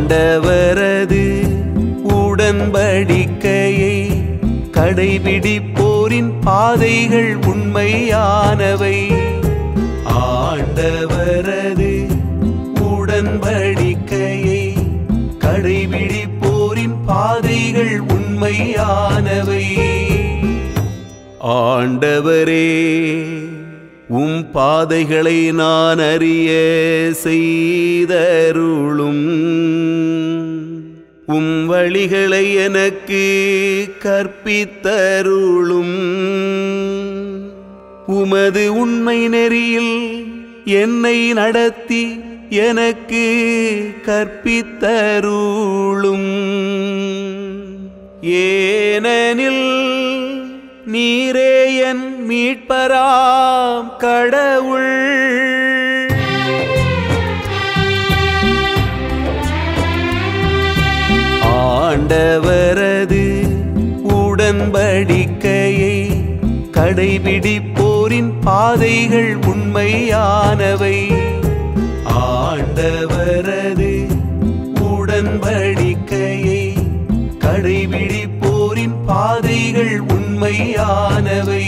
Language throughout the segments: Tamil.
ஆண்டவரது உடன்படிக்கையை கடைபிடிப்போரின் பாதைகள் உண்மையானவை. ஆண்டவரது உடன்படிக்கையை கடைபிடிப்போரின் பாதைகள் உண்மையானவை. ஆண்டவரே, உம் பாதைகளை நான் அறிய செய்தருளும். உம் வழிகளை எனக்கு கற்பித்தருளும். உமது உண்மை நெறியில் என்னை நடத்தி எனக்கு கற்பித்தருளும். ஏனெனில் நீரே என் மீட்பராம் கடவுள். ஆண்டவரது உடன்படிக்கையை கடைபிடிப்போரின் பாதைகள் உண்மையானவை. ஆண்டவரது உடன்படிக்கையை கடைபிடிப்போரின் பாதைகள் உண்மையானவை.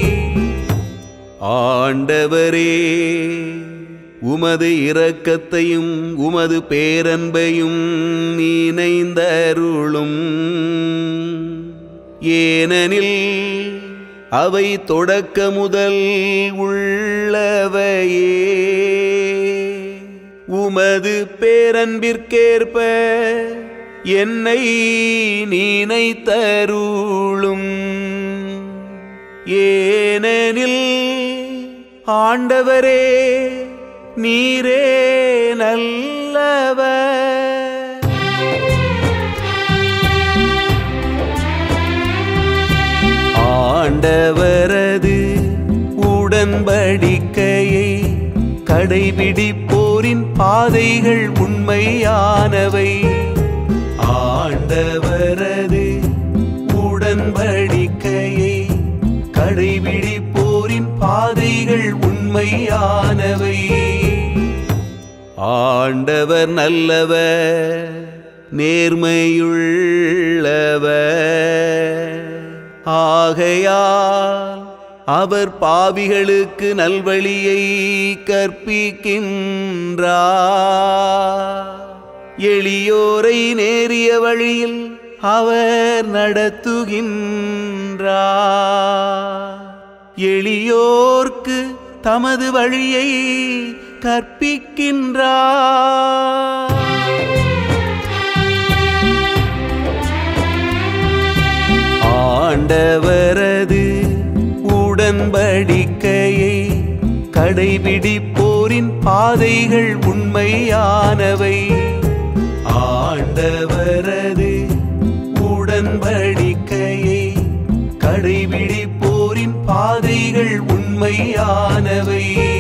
ஆண்டவரே, உமது இரக்கத்தையும் உமது பேரன்பையும் நினைந்தருளும். ஏனெனில் அவை தொடக்க முதல் உள்ளவையே. உமது பேரன்பிற்கேற்ப என்னை நினைத்தருளும். ஏனெனில் ஆண்டவரே, நீரே நல்லவர். ஆண்டவரது உடன்படிக்கையை கடைபிடிப்போரின் பாதைகள் உண்மையானவை. ஆண்டவரது உடன்படிக்கையை கடைபிடிப்போரின் பாதைகள் உண்மையானவை. ஆண்டவர் நல்லவர், நேர்மையுள்ளவர். ஆகையால் அவர் பாவிகளுக்கு நல்வழியை கற்பிக்கின்றார். எளியோரை நேரிய வழியில் அவர் நடத்துகின்றார். எளியோர்க்கு தமது வழியை கற்பிக்கின்றார். ஆண்டவரது உடன்படிக்கையை கடைபிடிப்போரின் பாதைகள் உண்மையானவை. ஆண்டவரது உடன்படிக்கையை கடைபிடிப்போரின் பாதைகள் உண்மையானவை.